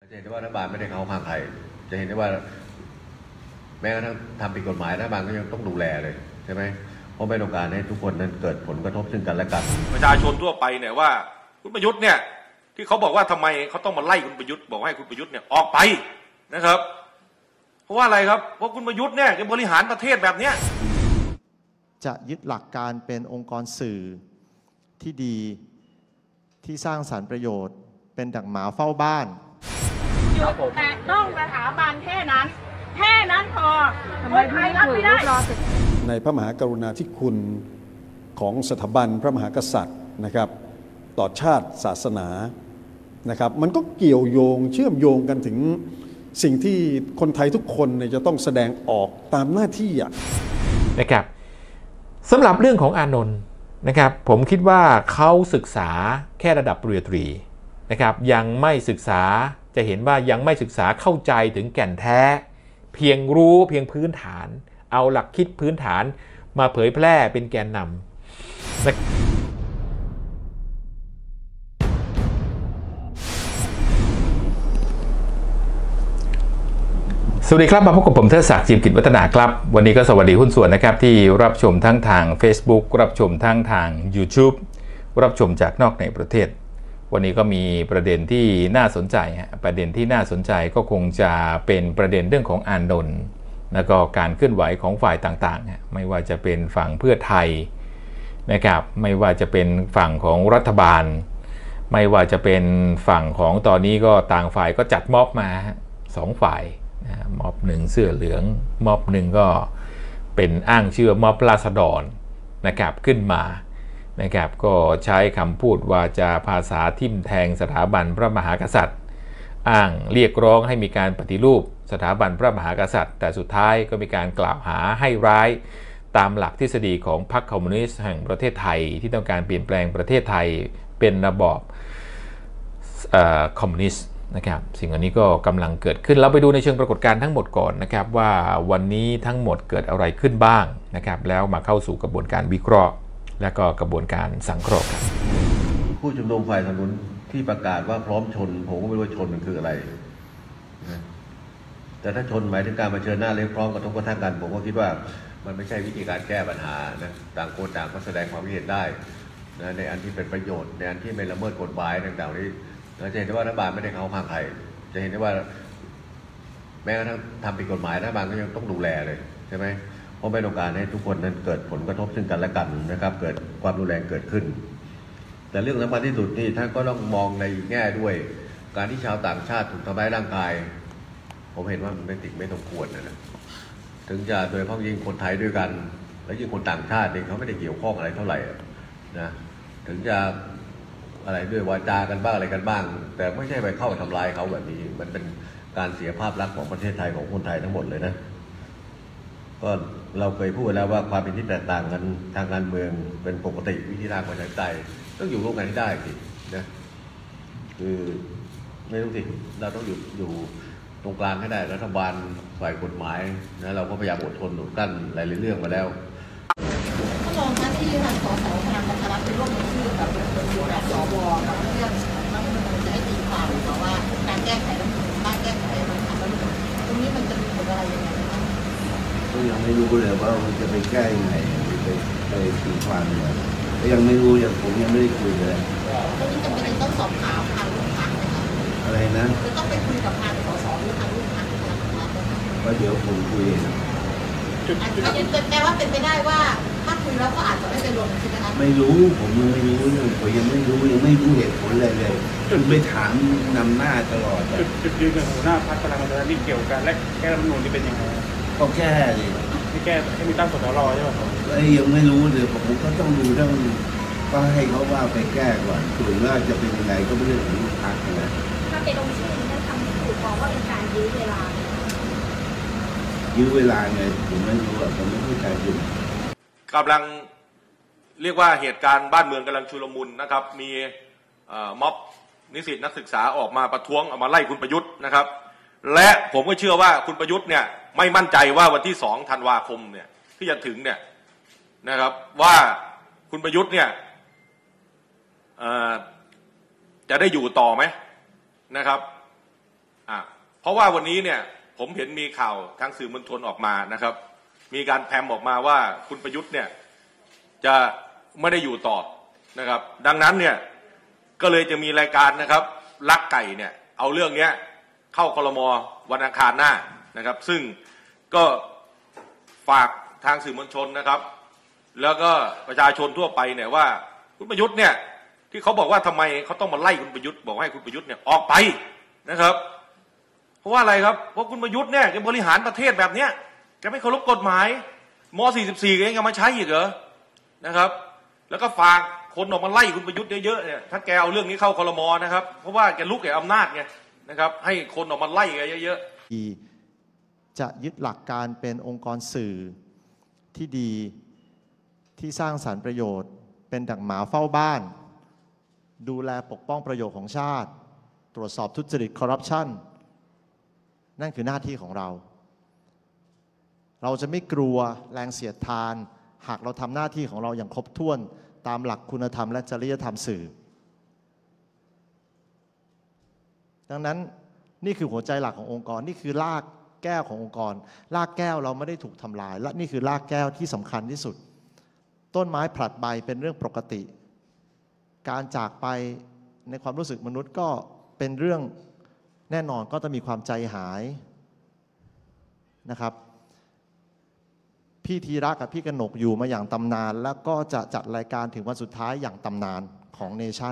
จะเห็นได้ว่ารัฐบาลไม่ได้เข้าข้างใครจะเห็นได้ว่าแม้กระทั่งทำผิดกฎหมายรัฐบาลก็ยังต้องดูแลเลยใช่ไหมเพราะไม่ต้องการให้ทุกคนนั้นเกิดผลกระทบซึ่งกันและกันประชาชนทั่วไปเนี่ยว่าคุณประยุทธ์เนี่ยที่เขาบอกว่าทำไมเขาต้องมาไล่คุณประยุทธ์บอกให้คุณประยุทธ์เนี่ยออกไปนะครับเพราะว่าอะไรครับเพราะคุณประยุทธ์เนี่ยจะบริหารประเทศแบบเนี้ยจะยึดหลักการเป็นองค์กรสื่อที่ดีที่สร้างสรรค์ประโยชน์เป็นดั่งหมาเฝ้าบ้านหยุดแต่ต้องสถาบันแค่นั้นพอคนไทยรับไม่ได้ในพระมหากรุณาธิคุณของสถาบันพระมหากษัตริย์นะครับต่อชาติศาสนานะครับมันก็เกี่ยวโยงเชื่อมโยงกันถึงสิ่งที่คนไทยทุกคนเนี่ยจะต้องแสดงออกตามหน้าที่นะครับสำหรับเรื่องของอานนท์นะครับผมคิดว่าเขาศึกษาแค่ระดับปริญญาตรีนะครับยังไม่ศึกษาจะเห็นว่ายังไม่ศึกษาเข้าใจถึงแก่นแท้เพียงรู้เพียงพื้นฐานเอาหลักคิดพื้นฐานมาเผยแพร่เป็นแกนนำสวัสดีครับมาพบกับผมเทิดศักดิ์ จิมกิจวัฒนาครับวันนี้ก็สวัสดีหุ้นส่วนนะครับที่รับชมทั้งทาง Facebook รับชมทั้งทาง YouTube รับชมจากนอกในประเทศวันนี้ก็มีประเด็นที่น่าสนใจประเด็นที่น่าสนใจก็คงจะเป็นประเด็นเรื่องของอานนท์แล้วก็การเคลื่อนไหวของฝ่ายต่างๆไม่ว่าจะเป็นฝั่งเพื่อไทยนะครับไม่ว่าจะเป็นฝั่งของรัฐบาลไม่ว่าจะเป็นฝั่งของตอนนี้ก็ต่างฝ่ายก็จัดม็อบมา2ฝ่ายม็อบหนึ่งเสื้อเหลืองม็อบหนึ่งก็เป็นอ้างชื่อม็อบราษฎรนะครับขึ้นมานะครับก็ใช้คำพูดวาจาภาษาทิ่มแทงสถาบันพระมหากษัตริย์อ้างเรียกร้องให้มีการปฏิรูปสถาบันพระมหากษัตริย์แต่สุดท้ายก็มีการกล่าวหาให้ร้ายตามหลักทฤษฎีของพรรคคอมมิวนิสต์แห่งประเทศไทยที่ต้องการเปลี่ยนแปลงประเทศไทยเป็นระบอบคอมมิวนิสต์นะครับสิ่งอันนี้ก็กำลังเกิดขึ้นเราไปดูในเชิงปรากฏการณ์ทั้งหมดก่อนนะครับว่าวันนี้ทั้งหมดเกิดอะไรขึ้นบ้างนะครับแล้วมาเข้าสู่กระบวนการวิเคราะห์และก็กระบวนการสังเคราะห์กันผู้ชุมนุมฝ่ายสนับสนุนที่ประกาศว่าพร้อมชนผมก็ไม่รู้ว่าชนมันคืออะไรนะแต่ถ้าชนหมายถึงการมาเชิญหน้าเรียกร้องกระทบกระทั่งกันผมก็คิดว่ามันไม่ใช่วิธีการแก้ปัญหานะต่างคนต่างก็แสดงความคิดเห็นได้นะในอันที่เป็นประโยชน์ในอันที่ไม่ละเมิดกฎหมายต่างๆนี้เราจะเห็นได้ว่ารัฐบาลไม่ได้เข้าข้างใครจะเห็นได้ว่าแม้กระทั่งทำผิดกฎหมายรัฐบาลก็ยังต้องดูแลเลยใช่ไหมเพราะไม่ต้องการให้ทุกคนนั้นเกิดผลกระทบซึ่งกันและกันนะครับเกิดความรุนแรงเกิดขึ้นแต่เรื่องสำคัญที่สุดนี่ท่านก็ต้องมองในแง่ด้วยการที่ชาวต่างชาติถูกทำร้ายร่างกายผมเห็นว่ามันไม่สมควรนะถึงจะโดยเฉพาะยิ่งคนไทยด้วยกันและยิ่งคนต่างชาติเองเขาไม่ได้เกี่ยวข้องอะไรเท่าไหร่นะถึงจะอะไรด้วยวาจากันบ้างอะไรกันบ้างแต่ไม่ใช่ไปเข้าทำลายเขาแบบนี้มันเป็นการเสียภาพลักษณ์ของประเทศไทยของคนไทยทั้งหมดเลยนะก็เราเคยพูดแล้วว่าความเป็นที่แตกต่างกันทางการเมืองเป็นปกติวิธีทางประชาธิปไตยต้องอยู่ร่วมกันให้ได้สินะคือไม่รู้สิเราต้องอยู่ตรงกลางให้ได้รัฐบาลฝ่ายกฎหมายนะเราก็พยายามอดทนอดกั้นหลายๆเรื่องมาแล้วก็มองหน้าที่ทางสสพลังประชารัฐเป็นร่วมมือกับสวกับเรื่องรัฐธรรมนูญจะให้ตีความหรือว่าการแก้ไขรัฐธรรมนูญบ้างแก้ไขรัฐธรรมนูญตรงนี้มันจะมีผลอะไรยังไงบ้างก็ยังไม่รู้เลยว่ามันจะไปแก้ยังไงไปตีความยังไงก็ยังไม่รู้อย่างผมยังไม่ได้คุยเลยตรงนี้จำเป็นต้องสอบถามทางลูกค้าไหมครับอะไรนะจะต้องไปคุยกับทางสสหรือทางลูกค้าก็เดี๋ยวผมคุยแต่ว่าเป็นไปได้ว่าถ้าคุยแล้วก็อาจจะไม่ไปลงใช่ไหมครับไม่รู้ผมยังไม่รู้ผมยังไม่รู้เหตุผลเลยคุณไม่ถามนำหน้าตลอดจุดยืนของหัวหน้าพรรคพลังประชารัฐนี่เกี่ยวกันและแก้รัฐธรรมนูญนี่เป็นยังไงก็แก้ดิที่แก้ให้มีตั้งสสรใช่ไหมครับยังไม่รู้เลยผมก็ต้องดูต้องก็ให้เขาว่าไปแก้ก่อนส่วนว่าจะเป็นยังไงก็ไม่เรื่องของพรรคนะถ้าเป็นลงชื่อนี่ทำถูกมองว่าเป็นการยื้อเวลาไงผมไม่รู้ผมไม่เข้าใจคุณกำลังเรียกว่าเหตุการณ์บ้านเมืองกำลังชุลมุนนะครับมีม็อบนิสิตนักศึกษาออกมาประท้วงออกมาไล่คุณประยุทธ์นะครับและผมก็เชื่อว่าคุณประยุทธ์เนี่ยไม่มั่นใจว่าวันที่2 ธันวาคมเนี่ยที่จะถึงเนี่ยนะครับว่าคุณประยุทธ์เนี่ยจะได้อยู่ต่อไหมนะครับเพราะว่าวันนี้เนี่ยผมเห็นมีข่าวทางสื่อมวลชนออกมานะครับมีการแพร่ออกมาว่าคุณประยุทธ์เนี่ยจะไม่ได้อยู่ต่อนะครับดังนั้นเนี่ยก็เลยจะมีรายการนะครับลักไก่เนี่ยเอาเรื่องนี้เข้าครม.วันอังคารหน้านะครับซึ่งก็ฝากทางสื่อมวลชนนะครับแล้วก็ประชาชนทั่วไปเนี่ยว่าคุณประยุทธ์เนี่ยที่เขาบอกว่าทำไมเขาต้องมาไล่คุณประยุทธ์บอกให้คุณประยุทธ์เนี่ยออกไปนะครับเพราะว่าอะไรครับเพราะคุณประยุทธ์เนี่ยแกบริหารประเทศแบบเนี้ยแกไม่เคารพกฎหมายม.44เองยังมาใช้อีกเหรอนะครับแล้วก็ฝากคนออกมาไล่คุณประยุทธ์เยอะๆเนี่ยถ้าแกเอาเรื่องนี้เข้าครม.นะครับเพราะว่าแกลุกแก่อำนาจไงนะครับให้คนออกมาไล่แกเยอะๆจะยึดหลักการเป็นองค์กรสื่อที่ดีที่สร้างสรรค์ประโยชน์เป็นดั่งหมาเฝ้าบ้านดูแลปกป้องประโยชน์ของชาติตรวจสอบทุจริตคอร์รัปชันนั่นคือหน้าที่ของเราเราจะไม่กลัวแรงเสียดทานหากเราทำหน้าที่ของเราอย่างครบถ้วนตามหลักคุณธรรมและจริยธรรมสื่อดังนั้นนี่คือหัวใจหลักขององค์กรนี่คือรากแก้วขององค์กรรากแก้วเราไม่ได้ถูกทำลายและนี่คือรากแก้วที่สำคัญที่สุดต้นไม้ผลัดใบเป็นเรื่องปกติการจากไปในความรู้สึกมนุษย์ก็เป็นเรื่องแน่นอนก็จะมีความใจหายนะครับพี่ธีระกับพี่กนกอยู่มาอย่างตำนานแล้วก็จะจัดรายการถึงวันสุดท้ายอย่างตำนานของเนชั่น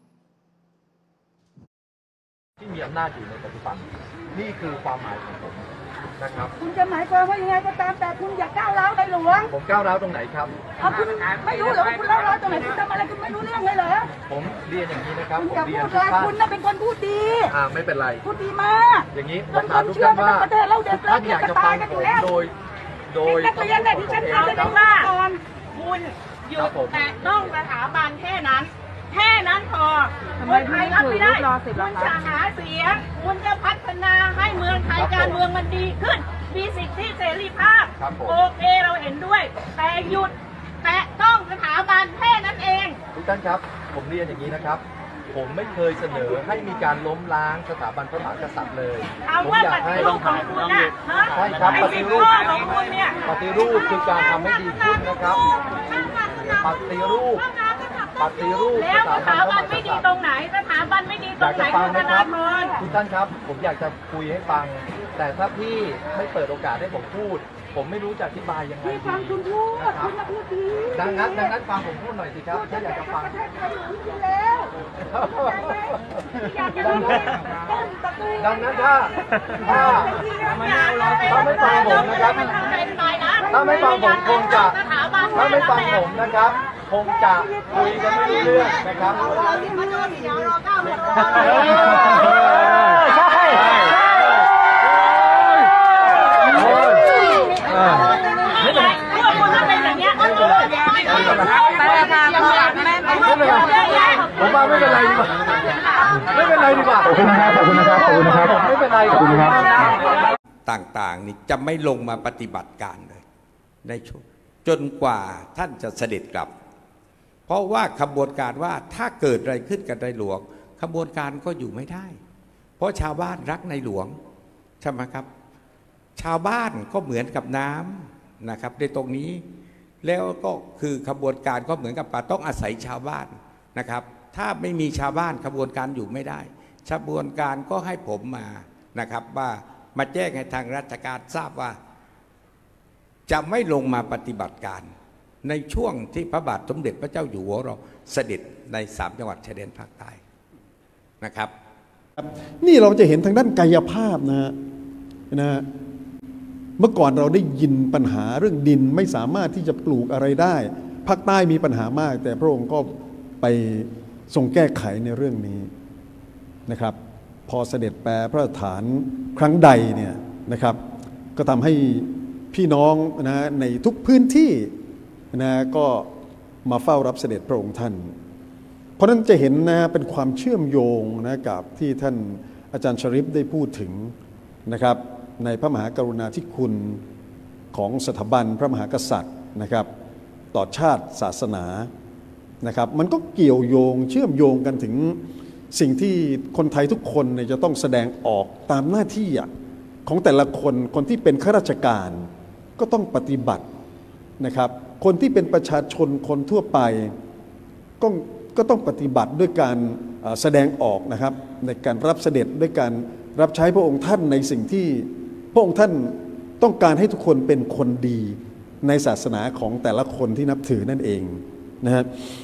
ที่มีอำนาจอยู่ในปัจจุบันนี่คือความหมายของผมนะครับคุณจะหมายความว่ายังไงก็ตามแต่คุณอย่าก้าวร้าวในหลวงผมก้าวร้าวตรงไหนครับคุณไม่รู้เหรอคุณก้าวร้าวตรงไหนคุณทำอะไรคุณไม่รู้เรื่องเลยเหรอผมเรียนอย่างนี้นะครับผมเรียนทุกท่านคุณน่ะเป็นคนพูดดีไม่เป็นไรพูดดีมากอย่างนี้ผมถามทุกท่านว่าทุกท่านอยากจะฟังผมโดยนักเรียนเนี่ยที่ฉันทำได้ว่าคุณหยุดแต่ต้องสถาบันแค่นั้นพอคนไทยรับไม่ได้คุณจะหาเสียงคุณจะพัฒนาให้เมืองไทยการเมืองมันดีขึ้นมีสิทธิเสรีภาพโอเคเราเห็นด้วยแต่หยุดแต่ต้องสถาบันแค่นั้นเองทุกท่านครับผมเรียนอย่างนี้นะครับผมไม่เคยเสนอให้มีการล้มล้างสถาบันพระมหากษัตริย์เลยผมอยากให้ของคุณน่ะใช่ครับปฏิรูปคือการทำให้ดีขึ้นนะครับปฏิรูปแล้วสถาบันไม่ดีตรงไหนสถาบันไม่ดีตรงไหนคุณธนาธรทุกท่านครับผมอยากจะคุยให้ฟังแต่ถ้าพี่ไม่เปิดโอกาสให้ผมพูดผมไม่รู้จะอธิบายยังไงพี่ฟังคุณพูดคุณพูดดีดังนั้นฟังผมพูดหน่อยสิครับถ้าอยากจะฟังดังนั้นถ้าไม่ฟังผมนะครับถ้าไม่ฟังผมคงจะถ้าไม่ฟังผมนะครับคงจะคุยกันไม่รู้เรื่องนะครับผมว่าไม่เป็นไรดีกว่าไม่เป็นไรดีกว่าขอบคุณนะครับไม่เป็นไรขอบคุณครับต่างๆนี่จะไม่ลงมาปฏิบัติการเลยในช่วงจนกว่าท่านจะเสด็จกลับเพราะว่าขบวนการว่าถ้าเกิดอะไรขึ้นกับในหลวงขบวนการก็อยู่ไม่ได้เพราะชาวบ้านรักในหลวงใช่ไหมครับชาวบ้านก็เหมือนกับน้ำนะครับในตรงนี้แล้วก็คือขบวนการก็เหมือนกับป่าต้องอาศัยชาวบ้านนะครับถ้าไม่มีชาวบ้านขบวนการอยู่ไม่ได้ขบวนการก็ให้ผมมานะครับว่ามาแจ้งให้ทางราชการทราบว่าจะไม่ลงมาปฏิบัติการในช่วงที่พระบาทสมเด็จพระเจ้าอยู่หัวเราเสด็จใน3จังหวัดชายแดนภาคใต้นะครับนี่เราจะเห็นทางด้านกายภาพนะเมื่อก่อนเราได้ยินปัญหาเรื่องดินไม่สามารถที่จะปลูกอะไรได้ภาคใต้มีปัญหามากแต่พระองค์ก็ไปทรงแก้ไขในเรื่องนี้นะครับพอเสด็จแปรพระราชฐานครั้งใดเนี่ยนะครับก็ทำให้พี่น้องนะในทุกพื้นที่นะก็มาเฝ้ารับเสด็จพระองค์ท่านเพราะนั้นจะเห็นนะเป็นความเชื่อมโยงนะกับที่ท่านอาจารย์ชริฟได้พูดถึงนะครับในพระมหากรุณาธิคุณของสถาบันพระมหากษัตริย์นะครับต่อชาติศาสนานะครับมันก็เกี่ยวโยงเชื่อมโยงกันถึงสิ่งที่คนไทยทุกคนเนี่ยจะต้องแสดงออกตามหน้าที่ของแต่ละคนที่เป็นข้าราชการก็ต้องปฏิบัตินะครับคนที่เป็นประชาชนคนทั่วไปก็ต้องปฏิบัติด้วยการแสดงออกนะครับในการรับเสด็จด้วยการรับใช้พระองค์ท่านในสิ่งที่พระองค์ท่านต้องการให้ทุกคนเป็นคนดีในศาสนาของแต่ละคนที่นับถือนั่นเองนะครับ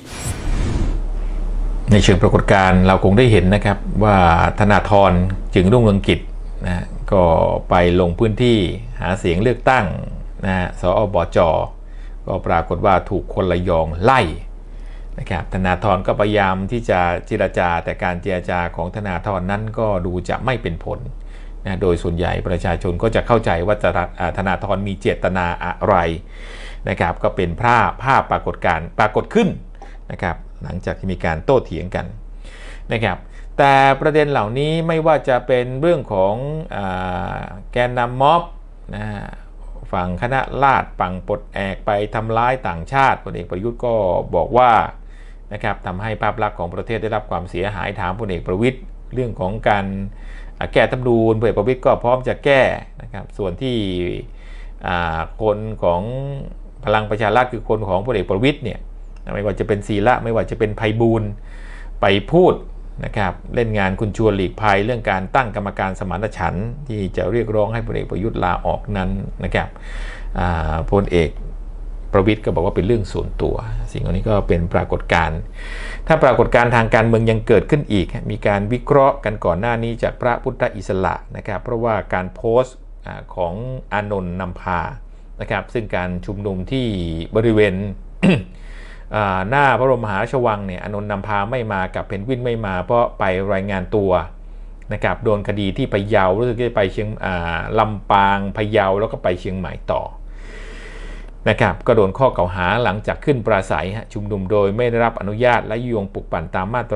ในเชิงปรากฏการณ์เราคงได้เห็นนะครับว่าธนาธรจึงรุ่งเรืองกิจนะก็ไปลงพื้นที่หาเสียงเลือกตั้งนะสอบจ.ก็ปรากฏว่าถูกคนระยองไล่นะครับธนาธรก็พยายามที่จะเจรจาแต่การเจรจาของธนาธรนั้นก็ดูจะไม่เป็นผลนะโดยส่วนใหญ่ประชาชนก็จะเข้าใจว่าธนาธรมีเจตนาอะไรนะครับก็เป็นภาพปรากฏการณ์ปรากฏขึ้นนะครับหลังจากที่มีการโต้เถียงกันนะครับแต่ประเด็นเหล่านี้ไม่ว่าจะเป็นเรื่องของแกนนำม็อบนะฝั่งคณะราษฎรฝั่งปลดแอกไปทำร้ายต่างชาติพลเอกประยุทธ์ก็บอกว่านะครับทำให้ภาพลักษณ์ของประเทศได้รับความเสียหายถามพลเอกประวิตรเรื่องของการแก้รัฐธรรมนูญพลเอกประวิตรก็พร้อมจะแก้นะครับส่วนที่คนของพลังประชารัฐคือคนของพลเอกประวิตรเนี่ยไม่ว่าจะเป็นศิระไม่ว่าจะเป็นไพบูลย์ไปพูดนะครับเล่นงานคุณชวนหลีกภัยเรื่องการตั้งกรรมการสมานฉันท์ที่จะเรียกร้องให้พลเอกประยุทธ์ลาออกนั้นนะครับพลเอกประวิตรก็บอกว่าเป็นเรื่องส่วนตัวสิ่งเหล่านี้ก็เป็นปรากฏการณ์ถ้าปรากฏการณ์ทางการเมืองยังเกิดขึ้นอีกมีการวิเคราะห์กันก่อนหน้านี้จากพระพุทธอิสระนะครับเพราะว่าการโพสต์ของอานนท์นำพานะครับซึ่งการชุมนุมที่บริเวณ หน้าพระบรมมหาราชวังเนี่ยอานนท์นำพาไม่มากับเพนกวินไม่มาเพราะไปรายงานตัวนะครับโดนคดีที่พะเยารู้สึกจะไปเชียงลำปางพะเยาแล้วก็ไปเชียงใหม่ต่อนะครับก็โดนข้อกล่าวหาหลังจากขึ้นปราศัยชุมนุมโดยไม่ได้รับอนุญาตและยุยงปลุกปั่นตามมาตรา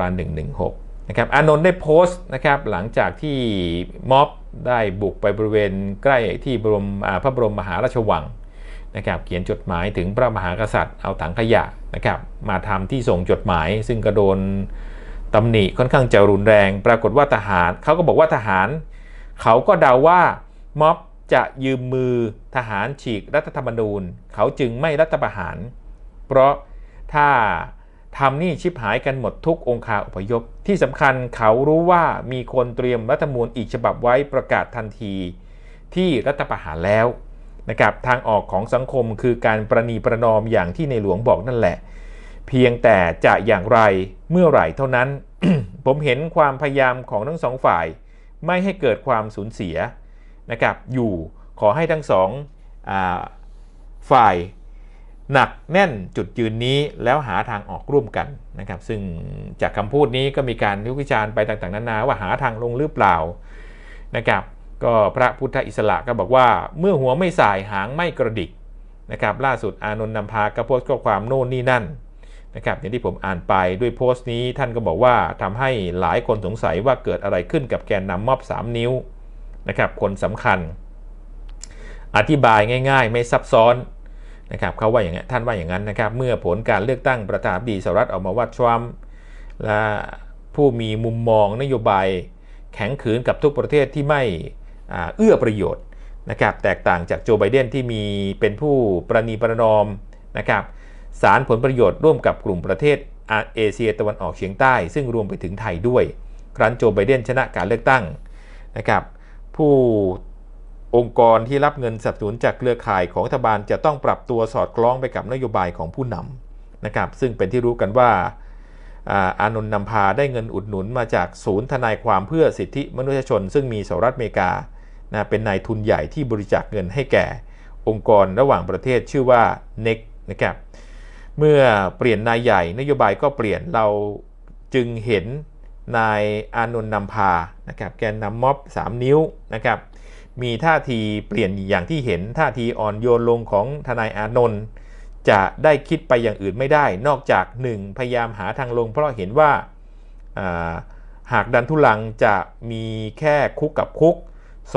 116นะครับอานนท์ได้โพสต์นะครับหลังจากที่ม็อบได้บุกไปบริเวณใกล้ที่พระบรมมหาราชวังนะครับเขียนจดหมายถึงพระมหากษัตริย์เอาถังขยะนะครับมาทำที่ส่งจดหมายซึ่งก็โดนตำหนิค่อนข้างจะรุนแรงปรากฏว่าทหารเขาก็บอกว่าทหารเขาก็เดาว่าม็อบจะยืมมือทหารฉีกรัฐธรรมนูญเขาจึงไม่รัฐประหารเพราะถ้าทำนี่ชิบหายกันหมดทุกองคาอพยพที่สำคัญเขารู้ว่ามีคนเตรียมรัฐธรรมนูญอีกฉบับไว้ประกาศทันทีที่รัฐประหารแล้วนะครับทางออกของสังคมคือการประนีประนอมอย่างที่ในหลวงบอกนั่นแหละเพียงแต่จะอย่างไรเมื่อไหร่เท่านั้น ผมเห็นความพยายามของทั้งสองฝ่ายไม่ให้เกิดความสูญเสียนะครับอยู่ขอให้ทั้งสองฝ่ายหนักแน่นจุดยืนนี้แล้วหาทางออกร่วมกันนะครับซึ่งจากคำพูดนี้ก็มีการวิจารณ์ไปต่างๆนานาว่าหาทางลงหรือเปล่านะครับก็พระพุทธอิสระก็บอกว่าเมื่อหัวไม่สายหางไม่กระดิกนะครับล่าสุดอานนท์นำพาก็โพสต์ข้อความโน่นนี่นั่นนะครับอย่างที่ผมอ่านไปด้วยโพสต์นี้ท่านก็บอกว่าทำให้หลายคนสงสัยว่าเกิดอะไรขึ้นกับแกนนำม็อบ3 นิ้วนะครับคนสำคัญอธิบายง่ายๆไม่ซับซ้อนนะครับเขาว่าอย่างนั้นท่านว่าอย่างนั้นนะครับเมื่อผลการเลือกตั้งประธานาธิบดีสหรัฐออกมาว่าทรัมป์และผู้มีมุมมองนโยบายแข็งขืนกับทุกประเทศที่ไม่เอื้อประโยชน์นะครับแตกต่างจากโจไบเดนที่มีเป็นผู้ประนีประนอมนะครับสารผลประโยชน์ร่วมกับกลุ่มประเทศเอเชียตะวันออกเฉียงใต้ซึ่งรวมไปถึงไทยด้วยครั้นโจไบเดนชนะการเลือกตั้งนะครับผู้องค์กรที่รับเงินสนับสนุนจากเครือข่ายของรัฐบาลจะต้องปรับตัวสอดคล้องไปกับนโยบายของผู้นำนะครับซึ่งเป็นที่รู้กันว่าอานนท์นำพาได้เงินอุดหนุนมาจากศูนย์ทนายความเพื่อสิทธิมนุษยชนซึ่งมีสหรัฐอเมริกาเป็นนายทุนใหญ่ที่บริจาคเงินให้แก่องค์กรระหว่างประเทศชื่อว่า NEC นะครับเมื่อเปลี่ยนนายใหญ่นโยบายก็เปลี่ยนเราจึงเห็นนายอานนท์นำพานะครับแกนนำม็อบ3 นิ้วนะครับมีท่าทีเปลี่ยนอย่างที่เห็นท่าทีอ่อนโยนลงของทนายอานนท์จะได้คิดไปอย่างอื่นไม่ได้นอกจาก 1. พยายามหาทางลงเพราะเห็นว่าหากดันทุลังจะมีแค่คุกกับคุก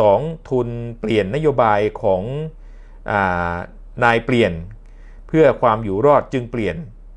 2. ทุนเปลี่ยนนโยบายของนายเปลี่ยนเพื่อความอยู่รอดจึงเปลี่ยน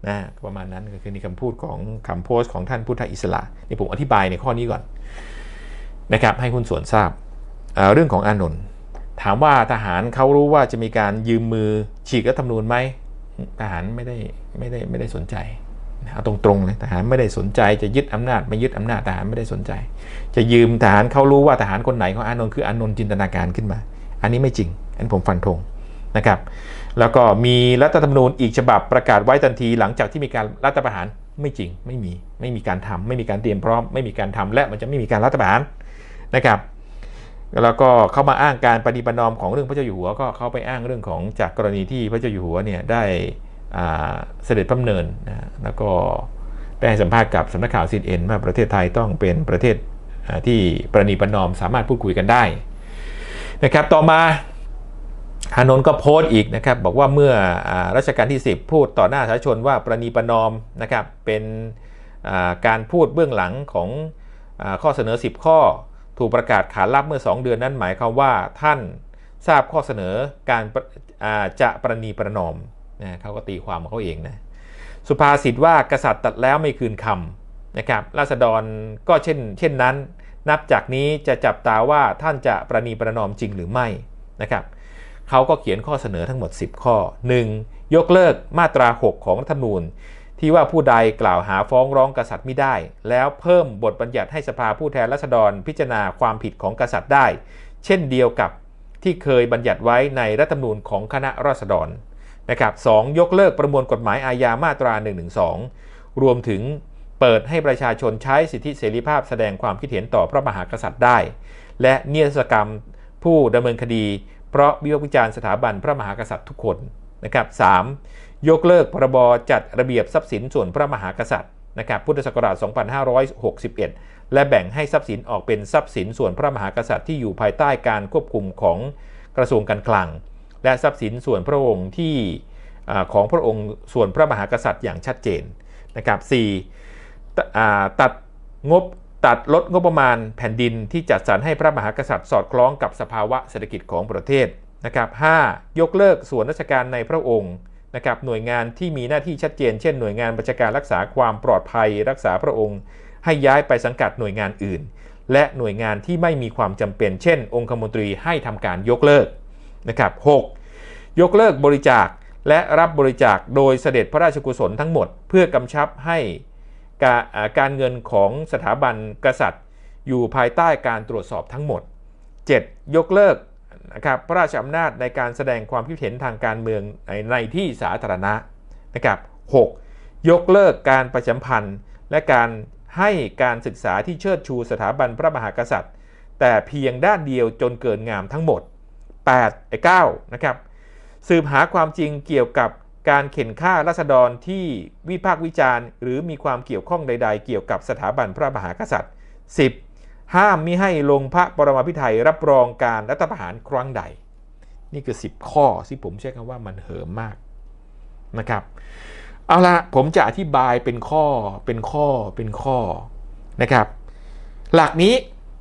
นะประมาณนั้นก็คือนี่คำพูดของคำโพสต์ของท่านพุทธอิสระนี่ผมอธิบายในข้อนี้ก่อนนะครับให้หุ้นส่วนทราบเรื่องของอานนท์ถามว่าทหารเขารู้ว่าจะมีการยืมมือฉีกรัฐธรรมนูญไหมทหารไม่ได้สนใจเอาตรงๆเลยทหารไม่ได้สนใจจะยึดอำนาจไม่ยึดอำนาจทหารไม่ได้สนใจจะยืมทหารเขารู้ว่าทหารคนไหนของอานนท์คืออานนท์จินตนาการขึ้นมาอันนี้ไม่จริงอันผมฟันธงนะครับแล้วก็มีรัฐธรรมนูญอีกฉบับประกาศไว้ทันทีหลังจากที่มีการรัฐประหารไม่จริงไม่มีการทำไม่มีการเตรียมพร้อมไม่มีการทำและมันจะไม่มีการรัฐประหารนะครับแล้วก็เข้ามาอ้างการปฏิบัตินอมของเรื่องพระเจ้าอยู่หัวก็เข้าไปอ้างเรื่องของจากกรณีที่พระเจ้าอยู่หัวเนี่ยได้เสด็จพระดำเนินนะแล้วก็ได้ให้สัมภาษณ์กับสำนักข่าว CNN ว่าประเทศไทยต้องเป็นประเทศที่ประนีประนอมสามารถพูดคุยกันได้นะครับต่อมาอานนท์ก็โพสต์อีกนะครับบอกว่าเมื่อรัชกาลที่10พูดต่อหน้าสาธารณชนว่าประนีประนอมนะครับเป็นการพูดเบื้องหลังของข้อเสนอ10ข้อถูกประกาศขานรับเมื่อ2เดือนนั้นหมายความว่าท่านทราบข้อเสนอการจะประนีประนอมนะเขาก็ตีความของเขาเองนะสุภาษิตว่ากษัตริย์ตัดแล้วไม่คืนคำนะครับราษฎรก็เช่นนั้นนับจากนี้จะจับตาว่าท่านจะประนีประนอมจริงหรือไม่นะครับเขาก็เขียนข้อเสนอทั้งหมด10ข้อ 1. ยกเลิกมาตรา6ของรัฐธรรมนูญที่ว่าผู้ใดกล่าวหาฟ้องร้องกษัตริย์ไม่ได้แล้วเพิ่มบทบัญญัติให้สภาผู้แทนราษฎรพิจารณาความผิดของกษัตริย์ได้เช่นเดียวกับที่เคยบัญญัติไว้ในรัฐธรรมนูญของคณะราษฎรนะครับ 2. ยกเลิกประมวลกฎหมายอาญามาตรา 112 รวมถึงเปิดให้ประชาชนใช้สิทธิเสรีภาพแสดงความคิดเห็นต่อพระมหากษัตริย์ได้และนิรโทษกรรมผู้ดำเนินคดีเพราะวิพากษ์วิจารณ์สถาบันพระมหากษัตริย์ทุกคนนะครับ 3. ยกเลิกพรบจัดระเบียบทรัพย์สินส่วนพระมหากษัตริย์นะครับพุทธศักราช 2561 และแบ่งให้ทรัพย์สินออกเป็นทรัพย์สินส่วนพระมหากษัตริย์ที่อยู่ภายใต้การควบคุมของกระทรวงการคลังและทรัพย์สินส่วนพระองค์ที่ของพระองค์ส่วนพระมหากษัตริย์อย่างชัดเจนนะครับ 4. ตัดลดงบประมาณแผ่นดินที่จัดสรรให้พระมหากษัตริย์สอดคล้องกับสภาวะเศรษฐกิจของประเทศนะครับ 5. ยกเลิกส่วนราชการในพระองค์นะครับหน่วยงานที่มีหน้าที่ชัดเจนเช่นหน่วยงานราชการรักษาความปลอดภัยรักษาพระองค์ให้ย้ายไปสังกัดหน่วยงานอื่นและหน่วยงานที่ไม่มีความจำเป็นเช่นองคมนตรีให้ทำการยกเลิกนะครับ 6. ยกเลิกบริจาคและรับบริจาคโดยเสด็จพระราชกุศลทั้งหมดเพื่อกำชับให้การเงินของสถาบันกษัตริย์อยู่ภายใต้การตรวจสอบทั้งหมด 7. ยกเลิกนะครับพระราชอำนาจในการแสดงความคิดเห็นทางการเมืองในที่สาธารณะนะครับ 6. ยกเลิกการประชาสัมพันธ์และการให้การศึกษาที่เชิดชูสถาบันพระมหากษัตริย์แต่เพียงด้านเดียวจนเกินงามทั้งหมด 9. นะครับสืบหาความจริงเกี่ยวกับการเข็นฆ่าราษฎรที่วิพากษ์วิจารณ์หรือมีความเกี่ยวข้องใดๆเกี่ยวกับสถาบันพระมหากษัตริย์ 10. ห้ามมิให้ลงพระปรมาภิไธยรับรองการรัฐประหารครั้งใดนี่คือ10ข้อที่ผมใช้คำว่ามันเหิมมากนะครับเอาละผมจะอธิบายเป็นข้อนะครับหลักนี้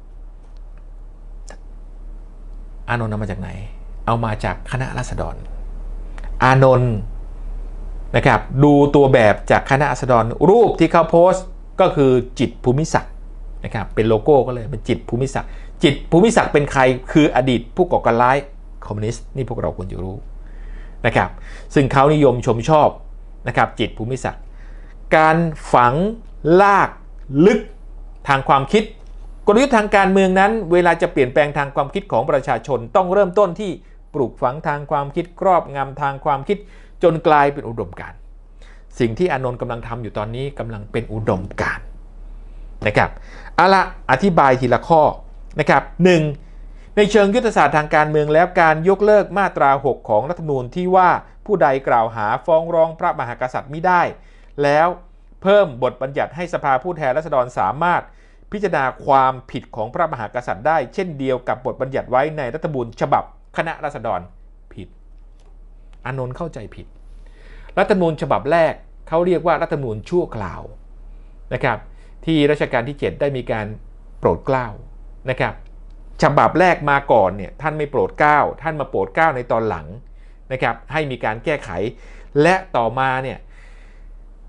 อานนท์เอามาจากไหนเอามาจากคณะราษฎรอานนท์นะครับดูตัวแบบจากคณะราษฎรรูปที่เขาโพสต์ก็คือจิตรภูมิศักดิ์นะครับเป็นโลโก้ก็เลยเป็นจิตรภูมิศักดิ์จิตรภูมิศักดิ์เป็นใครคืออดีตผู้ก่อการร้ายคอมมิวนิสต์นี่พวกเราควรจะรู้นะครับซึ่งเขานิยมชมชอบนะครับจิตรภูมิศักดิ์การฝังลากลึกทางความคิดกลยุทธ์ทางการเมืองนั้นเวลาจะเปลี่ยนแปลงทางความคิดของประชาชนต้องเริ่มต้นที่ปลูกฝังทางความคิดครอบงำทางความคิดจนกลายเป็นอุดมการณ์สิ่งที่อานนท์กำลังทำอยู่ตอนนี้กำลังเป็นอุดมการณ์นะครับเอาละอธิบายทีละข้อนะครับ 1. ในเชิงยุทธศาสตร์ทางการเมืองแล้วการยกเลิกมาตรา 6 ของรัฐธรรมนูญที่ว่าผู้ใดกล่าวหาฟ้องร้องพระมหากษัตริย์มิได้แล้วเพิ่มบทบัญญัติให้สภาผู้แทนราษฎรสามารถพิจารณาความผิดของพระมหากษัตริย์ได้เช่นเดียวกับบทบัญญัติไว้ในรัฐธรรมนูญฉบับคณะราษฎรผิดอานนท์เข้าใจผิดรัฐธรรมนูญฉบับแรกเขาเรียกว่ารัฐธรรมนูญชั่วคราวนะครับที่รัชกาลที่7ได้มีการโปรดเกล้านะครับฉบับแรกมาก่อนเนี่ยท่านไม่โปรดเกล้าท่านมาโปรดเกล้าในตอนหลังนะครับให้มีการแก้ไขและต่อมาเนี่ย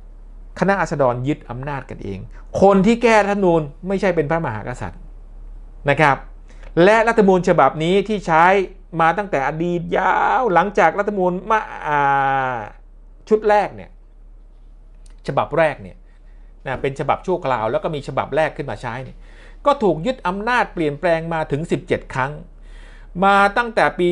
คณะราษฎรยึดอำนาจกันเองคนที่แก้รัฐธรรมนูญไม่ใช่เป็นพระมหากษัตริย์นะครับและรัฐธรรมนูญฉบับนี้ที่ใช้มาตั้งแต่อดีตยาวหลังจากรัฐธรรมนูญชุดแรกเนี่ยฉบับแรกเนี่ยนะเป็นฉบับชั่วคราวแล้วก็มีฉบับแรกขึ้นมาใช้เนี่ยก็ถูกยึดอำนาจเปลี่ยนแปลงมาถึง17ครั้งมาตั้งแต่ปี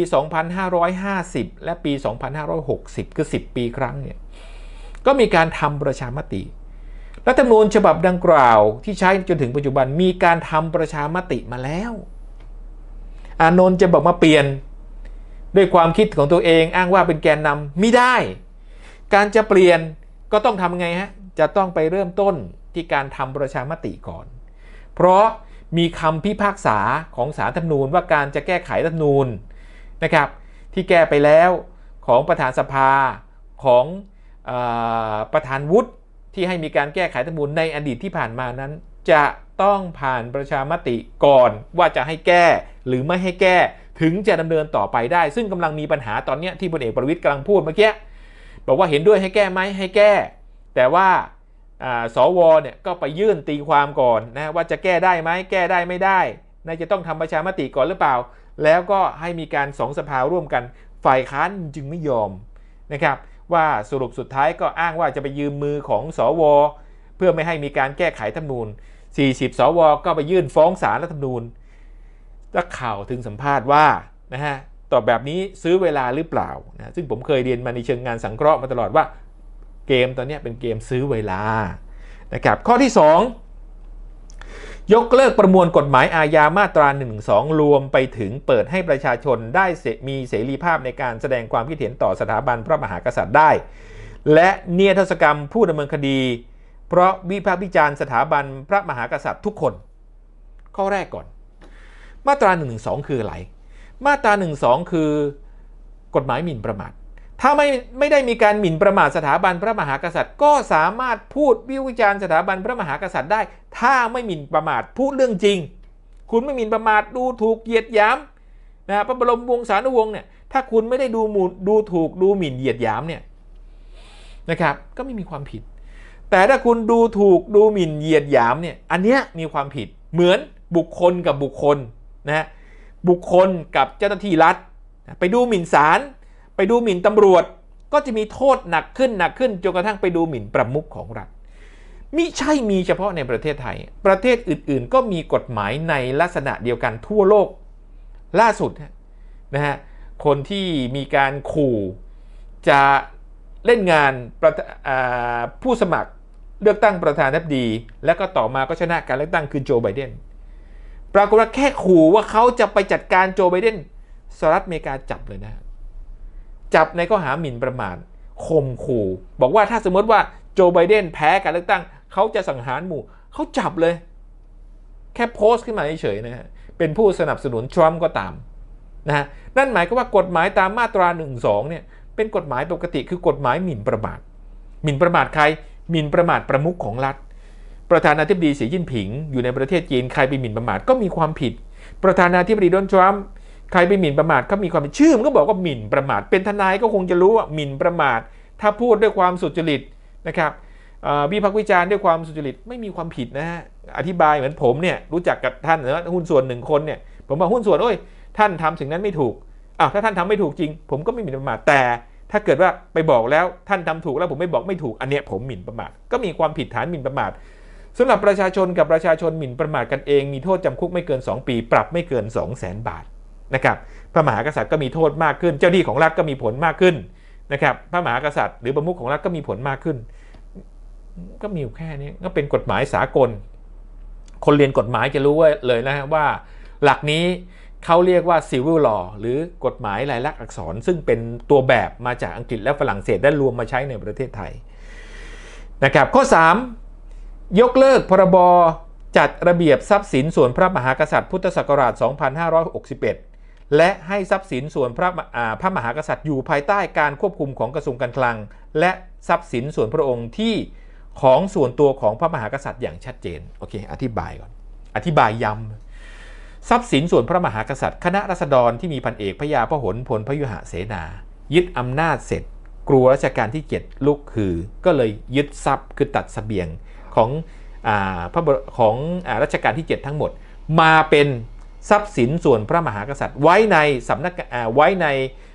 2550และปี2560คือ10ปีครั้งเนี่ยก็มีการทำประชามติรัฐธรรมนูญฉบับดังกล่าวที่ใช้จนถึงปัจจุบันมีการทำประชามติมาแล้วอานนท์จะบอกมาเปลี่ยนด้วยความคิดของตัวเองอ้างว่าเป็นแกนนำไม่ได้การจะเปลี่ยนก็ต้องทำไงฮะจะต้องไปเริ่มต้นที่การทำประชามติก่อนเพราะมีคำพิพากษาของศาลรัฐธรรมนูญว่าการจะแก้ไขรัฐธรรมนูญนะครับที่แก้ไปแล้วของประธานสภาของประธานวุฒิที่ให้มีการแก้ไขรัฐธรรมนูญในอดีตที่ผ่านมานั้นจะต้องผ่านประชามติก่อนว่าจะให้แก้หรือไม่ให้แก้ถึงจะดำเนินต่อไปได้ซึ่งกำลังมีปัญหาตอนนี้ที่พลเอกประวิตรกำลังพูดเมื่อกี้บอกว่าเห็นด้วยให้แก้ไหมให้แก้แต่ว่าสวเนี่ยก็ไปยื่นตีความก่อนนะว่าจะแก้ได้ไหมแก้ได้ไม่ได้น่าจะต้องทำประชามติก่อนหรือเปล่าแล้วก็ให้มีการ2สภาร่วมกันฝ่ายค้านจึงไม่ยอมนะครับว่าสรุปสุดท้ายก็อ้างว่าจะไปยืมมือของสวเพื่อไม่ให้มีการแก้ไขรัฐธรรมนูญ40สวก็ไปยื่นฟ้องศาลรัฐธรรมนูญนักข่าวถึงสัมภาษณ์ว่านะฮะตอบแบบนี้ซื้อเวลาหรือเปล่านะซึ่งผมเคยเรียนมาในเชิงงานสังเคราะห์มาตลอดว่าเกมตอนนี้เป็นเกมซื้อเวลานะครับข้อที่2ยกเลิกประมวลกฎหมายอาญามาตรา112รวมไปถึงเปิดให้ประชาชนได้มีเสรีภาพในการแสดงความคิดเห็นต่อสถาบันพระมหากษัตริย์ได้และนิรโทษกรรมผู้ดำเนินคดีเพราะวิพากษ์วิจารณ์สถาบันพระมหากษัตริย์ทุกคนข้อแรกก่อนมาตรา112คืออะไรมาตรา112คือกฎหมายหมิ่นประมาทถ้าไม่ได้มีการหมิ่นประมาทสถาบันพระมหากษัตริย์ก็สามารถพูดวิพากษ์วิจารณ์สถาบันพระมหากษัตริย์ได้ถ้าไม่หมิ่นประมาทพูดเรื่องจริงคุณไม่หมิ่นประมาทดูถูกเหยียดหยามนะพระบรมวงศานุวงศ์เนี่ยถ้าคุณไม่ได้ดูถูกดูหมิ่นเหยียดหยามเนี่ยนะครับก็ไม่มีความผิดแต่ถ้าคุณดูถูกดูหมิ่นเหยียดหยามเนี่ยอันเนี้ยมีความผิดเหมือนบุคคลกับบุคคลนะบุคคลกับเจ้าหน้าที่รัฐไปดูหมิ่นศาลไปดูหมิ่นตำรวจก็จะมีโทษหนักขึ้นจนกระทั่งไปดูหมิ่นประมุขของรัฐมิใช่มีเฉพาะในประเทศไทยประเทศอื่นๆก็มีกฎหมายในลักษณะเดียวกันทั่วโลกล่าสุดนะฮะคนที่มีการขู่จะเล่นงานผู้สมัครเลือกตั้งประธานาธิบดีแล้วก็ต่อมาก็ชนะการเลือกตั้งคือโจไบเดนปรากฏว่าแค่ขู่ว่าเขาจะไปจัดการโจไบเดนสหรัฐอเมริกาจับเลยนะจับในข้อหาหมิ่นประมาทข่มขู่บอกว่าถ้าสมมติว่าโจไบเดนแพ้การเลือกตั้งเขาจะสังหารหมู่เขาจับเลยแค่โพสต์ขึ้นมาเฉยๆนะฮะเป็นผู้สนับสนุนทรัมป์ก็ตามนะฮะนั่นหมายความว่ากฎหมายตามมาตรา112เนี่ยเป็นกฎหมายปกติคือกฎหมายหมิ่นประมาทหมิ่นประมาทใครหมิ่นประมาทประมุขของรัฐประธานาธิบดีสีจิ้นผิงอยู่ในประเทศจีนใครไปหมิ่นประมาทก็มีความผิดประธานาธิบดีโดนัลด์ทรัมป์ใครไปหมิ่นประมาทก็มีความผิดชื่อมันก็บอกว่าหมิ่นประมาทเป็นทนายก็คงจะรู้ว่าหมิ่นประมาทถ้าพูดด้วยความสุจริตนะครับวิพากษ์วิจารณ์ด้วยความสุจริตไม่มีความผิดนะฮะอธิบายเหมือนผมเนี่ยรู้จักกับท่านนะหุ้นส่วน1คนเนี่ยผมบอกหุ้นส่วนท่านทำสิ่งนั้นไม่ถูกถ้าท่านทำไม่ถูกจริงผมก็ไม่หมิ่นประมาทแต่ถ้าเกิดว่าไปบอกแล้วท่านทำถูกแล้วผมไม่บอกไม่ถูกอันเนี้ยผมหมิ่นประมาทก็มีความผิดฐานหมิ่นประมาทสำหรับประชาชนกับประชาชนหมิ่นประมาทกันเองมีโทษจำคุกไม่เกิน2ปีปรับไม่เกิน 200,000 บาทนะครับพระมหากษัตริย์ก็มีโทษมากขึ้นเจ้าหน้าที่ของรัฐก็มีผลมากขึ้นนะครับพระมหากษัตริย์หรือประมุขของรัฐก็มีผลมากขึ้นก็มีอยู่แค่นี้ก็เป็นกฎหมายสากลคนเรียนกฎหมายจะรู้เลยนะว่าหลักนี้เขาเรียกว่า civil law หรือกฎหมายลายลักษณ์อักษรซึ่งเป็นตัวแบบมาจากอังกฤษและฝรั่งเศสได้รวมมาใช้ในประเทศไทยนะครับข้อ3ยกเลิกพรบจัดระเบียบทรัพย์สินส่วนพระมหากษัตริย์พุทธศักราช 2561 และให้ทรัพย์สินส่วนพระมหากษัตริย์อยู่ภายใต้การควบคุมของกระทรวงการคลังและทรัพย์สินส่วนพระองค์ที่ของส่วนตัวของพระมหากษัตริย์อย่างชัดเจนโอเคอธิบายก่อนอธิบายย้ำทรัพย์สินส่วนพระมหากษัตริย์คณะราษฎรที่มีพันเอกพระยาพหลพลพยุหเสนายึดอำนาจเสร็จกลัวรัชกาลที่7ลุกคือก็เลยยึดทรัพย์คือตัดเสบียงของรัชกาลที่7ทั้งหมดมาเป็นทรัพย์สินส่วนพระมหากษัตริย์ไว้ในสำนักไว้ใน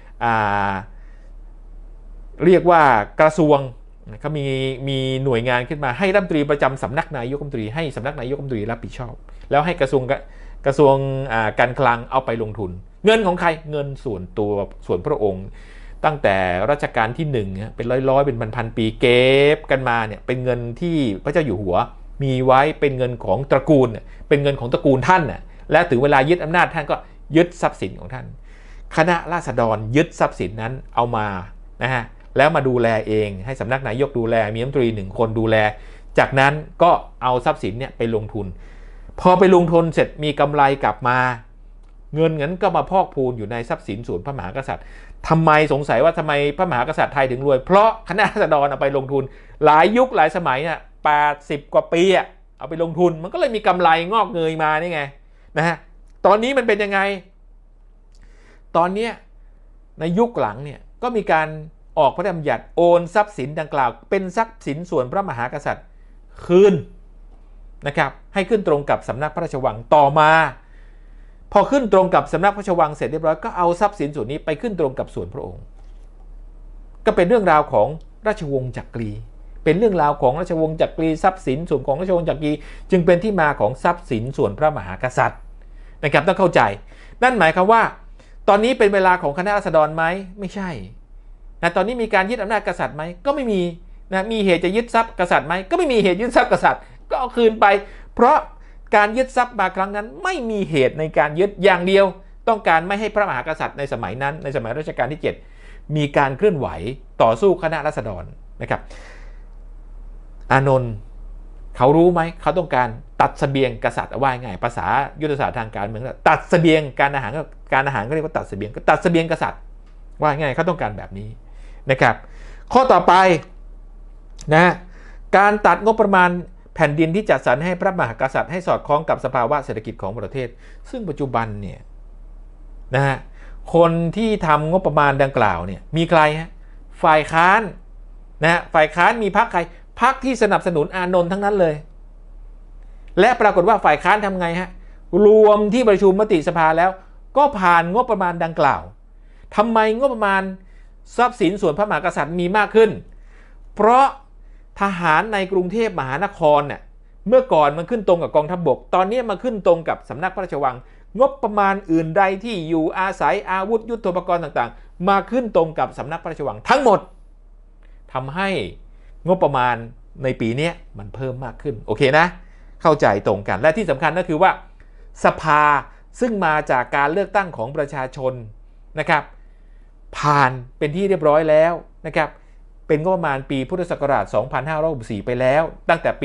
เรียกว่ากระทรวงเขามีหน่วยงานขึ้นมาให้รัฐมนตรีประจำสำนักนายกรัฐมนตรีให้สำนักนายกรัฐมนตรีรับผิดชอบแล้วให้กระทรวงการคลังเอาไปลงทุนเงินของใครเงินส่วนตัวส่วนพระองค์ตั้งแต่รัชกาลที่1เป็นร้อยเป็นพันปีเก็บกันมาเนี่ยเป็นเงินที่พระเจ้าอยู่หัวมีไว้เป็นเงินของตระกูลเป็นเงินของตระกูลท่านและถึงเวลายึดอำนาจท่านก็ยึดทรัพย์สินของท่านคณะราษฎรยึดทรัพย์สินนั้นเอามานะฮะแล้วมาดูแลเองให้สำนักนายกดูแลมีรัฐมนตรี1คนดูแลจากนั้นก็เอาทรัพย์สินเนี่ยไปลงทุนพอไปลงทุนเสร็จมีกำไรกลับมาเงินนั้นก็มาพอกพูนอยู่ในทรัพย์สินส่วนพระมหากษัตริย์ทำไมสงสัยว่าทำไมพระมหากษัตริย์ไทยถึงรวยเพราะคณะราษฎรเอาไปลงทุนหลายยุคหลายสมัยเนี่ย80 กว่าปีเอาไปลงทุนมันก็เลยมีกำไรงอกเงยมานี่ไงนะฮะตอนนี้มันเป็นยังไงตอนนี้ในยุคหลังเนี่ยก็มีการออกพระราชบัญญัติโอนทรัพย์สินดังกล่าวเป็นทรัพย์สินส่วนพระมหากษัตริย์คืนนะครับให้ขึ้นตรงกับสำนักพระราชวังต่อมาพอขึ้นตรงกับสำนักพระราชวังเสร็จเรียบร้อยก็เอาทรัพย์สินส่วนนี้ไปขึ้นตรงกับส่วนพระองค์ก็เป็นเรื่องราวของราชวงศ์จักรีเป็นเรื่องราวของราชวงศ์จักรีทรัพย์สินส่วนของราชวงศ์จักรีจึงเป็นที่มาของทรัพย์สินส่วนพระมหากษัตริย์นะครับต้องเข้าใจนั่นหมายความว่าตอนนี้เป็นเวลาของคณะราษฎรไหมไม่ใช่นะตอนนี้มีการยึดอำนาจกษัตริย์ไหมก็ไม่มีนะมีเหตุจะยึดทรัพย์กษัตริย์ไหมก็ไม่มีเหตุยึดทรัพย์กษัตริย์ก็เอาคืนไปเพราะการยึดทรัพย์มาครั้งนั้นไม่มีเหตุในการยึดอย่างเดียวต้องการไม่ให้พระมหากษัตริย์ในสมัยนั้นในสมัยรัชกาลที่7มีการเคลื่อนไหวต่อสู้คณะราษฎรนะครับอานนท์เขารู้ไหมเขาต้องการตัดเสบียงกษัตริย์ว่าง่ายภาษายุทธศาสตร์ทางการเมืองตัดเสบียงการอาหารก็เรียกว่าตัดเสบียงก็ตัดเสบียงกษัตริย์ว่าง่ายเขาต้องการแบบนี้นะครับข้อต่อไปนะการตัดงบประมาณแผ่นดินที่จัดสรรให้พระมหากษัตริย์ให้สอดคล้องกับสภาวะเศรษฐกิจของประเทศซึ่งปัจจุบันเนี่ยนะฮะคนที่ทำงบประมาณดังกล่าวเนี่ยมีใครฮะฝ่ายค้านนะฝ่ายค้านมีพรรคใครพรรคที่สนับสนุนอานนท์ทั้งนั้นเลยและปรากฏว่าฝ่ายค้านทำไงฮะรวมที่ประชุมมติสภาแล้วก็ผ่านงบประมาณดังกล่าวทำไมงบประมาณทรัพย์สินส่วนพระมหากษัตริย์มีมากขึ้นเพราะทหารในกรุงเทพมหานครเนี่ยเมื่อก่อนมันขึ้นตรงกับกองทัพบกตอนนี้มาขึ้นตรงกับสำนักพระราชวังงบประมาณอื่นใดที่อยู่อาศัยอาวุธยุทโธปกรณ์ต่างๆมาขึ้นตรงกับสำนักพระราชวังทั้งหมดทำให้งบประมาณในปีนี้มันเพิ่มมากขึ้นโอเคนะเข้าใจตรงกันและที่สำคัญก็คือว่าสภาซึ่งมาจากการเลือกตั้งของประชาชนนะครับผ่านเป็นที่เรียบร้อยแล้วนะครับเป็นงบประมาณปีพุทธศักราช 2564 ไปแล้วตั้งแต่ปี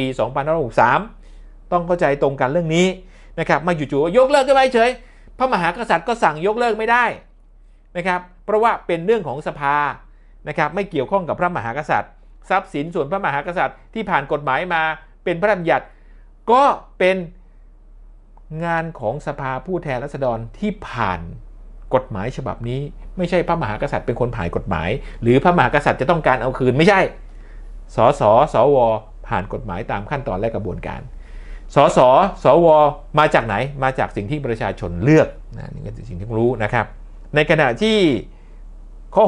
2563 ต้องเข้าใจตรงกันเรื่องนี้นะครับมาจู่ๆยกเลิกก็ไม่เฉยพระมหากษัตริย์ก็สั่งยกเลิกไม่ได้นะครับเพราะว่าเป็นเรื่องของสภานะครับไม่เกี่ยวข้องกับพระมหากษัตริย์ทรัพย์สินส่วนพระมหากษัตริย์ที่ผ่านกฎหมายมาเป็นพระราชบัญญัติก็เป็นงานของสภาผู้แทนราษฎรที่ผ่านกฎหมายฉบับนี้ไม่ใช่พระมหากษัตริย์เป็นคนผ่านกฎหมายหรือพระมหากษัตริย์จะต้องการเอาคืนไม่ใช่สสสวผ่านกฎหมายตามขั้นตอนและกระบวนการสสสวมาจากไหนมาจากสิ่งที่ประชาชนเลือกนี่เป็นสิ่งที่ต้องรู้นะครับในขณะที่ข้อ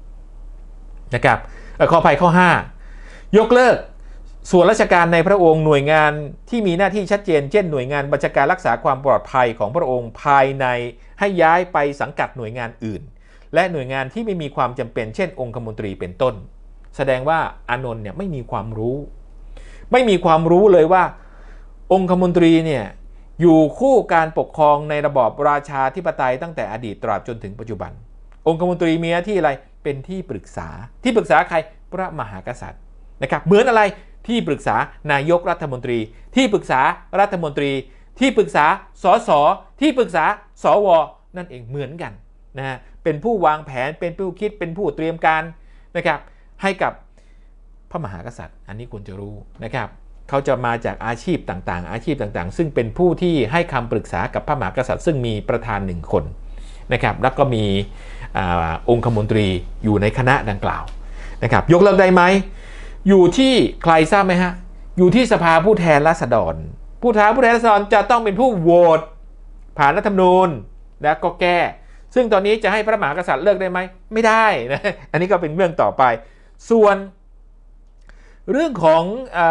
6นะครับข้อข้อ5ยกเลิกส่วนราชการในพระองค์หน่วยงานที่มีหน้าที่ชัดเจนเช่นหน่วยงานบัญชาการรักษาความปลอดภัยของพระองค์ภายในให้ย้ายไปสังกัดหน่วยงานอื่นและหน่วยงานที่ไม่มีความจำเป็นเช่นองคมนตรีเป็นต้นแสดงว่าอานนท์เนี่ยไม่มีความรู้เลยว่าองคมนตรีเนี่ยอยู่คู่การปกครองในระบอบราชาธิปไตยตั้งแต่อดีตตราบจนถึงปัจจุบันองคมนตรีมีหน้าที่อะไรเป็นที่ปรึกษาใครพระมหากษัตริย์นะครับเหมือนอะไรที่ปรึกษานายกรัฐมนตรีที่ปรึกษารัฐมนตรีที่ปรึกษาสสที่ปรึกษาสวนั่นเองเหมือนกันนะฮะเป็นผู้วางแผนเป็นผู้คิดเป็นผู้เตรียมการนะครับให้กับพระมหากษัตริย์อันนี้ควรจะรู้นะครับเขาจะมาจากอาชีพต่างๆซึ่งเป็นผู้ที่ให้คำปรึกษากับพระมหากษัตริย์ซึ่งมีประธาน1คนนะครับแล้วก็มีองคมนตรีอยู่ในคณะดังกล่าวนะครับยกเลิกได้ไหมอยู่ที่ใครทราบไหมฮะอยู่ที่สภาผู้แทนราษฎรผู้แทนราษฎรจะต้องเป็นผู้โหวตผ่านรัฐธรรมนูญแล้วก็แก้ซึ่งตอนนี้จะให้พระมหากษัตริย์เลิกได้ไหมไม่ได้นะอันนี้ก็เป็นเรื่องต่อไปส่วนเรื่องของ